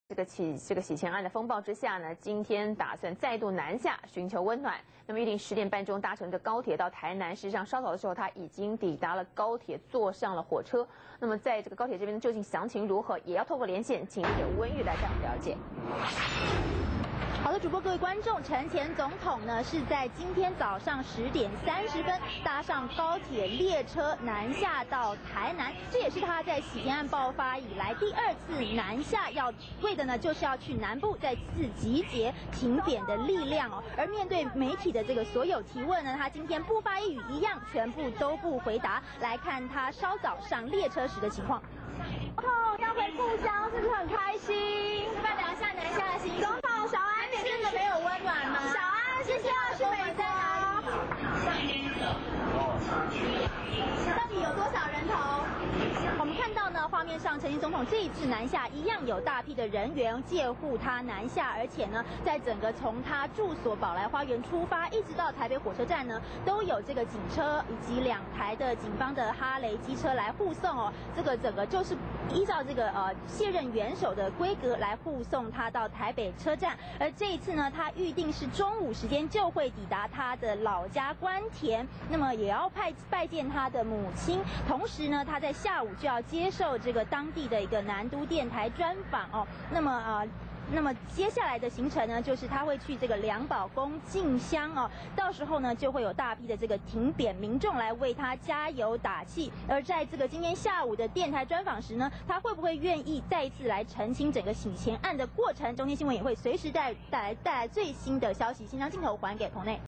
这个洗钱案的风暴之下呢，今天打算再度南下寻求温暖。那么预定10点半钟搭乘着高铁到台南，事实上稍早的时候他已经抵达了高铁，坐上了火车。那么在这个高铁这边究竟详情如何，也要透过连线请记者温玉来带我们了解。 好的，主播各位观众，陈前总统呢是在今天早上10点30分搭上高铁列车南下到台南，这也是他在洗钱案爆发以来第2次南下，要为的呢就是要去南部再次集结挺扁的力量哦。而面对媒体的这个所有提问呢，他今天不发一语，一样全部都不回答。来看他稍早上列车时的情况。 要回故乡是不是很开心？要不要聊一下南下的心情？总统小安真的没有温暖吗？小安，谢谢要去美在哪里？到底有多少人头？ 我们看到呢，画面上陈前总统这一次南下，一样有大批的人员借护他南下，而且呢，在整个从他住所宝来花园出发，一直到台北火车站呢，都有这个警车以及2台的警方的哈雷机车来护送哦。这个整个就是依照这个卸任元首的规格来护送他到台北车站。而这一次呢，他预定是中午时间就会抵达他的老家关田，那么也要拜见他的母亲。同时呢，他在下午就要接受这个当地的一个南都电台专访哦。那么接下来的行程呢，就是他会去这个良宝宫进香哦，到时候呢就会有大批的这个挺扁民众来为他加油打气。而在这个今天下午的电台专访时呢，他会不会愿意再一次来澄清整个洗钱案的过程？中天新闻也会随时带来最新的消息。先将镜头还给棚内。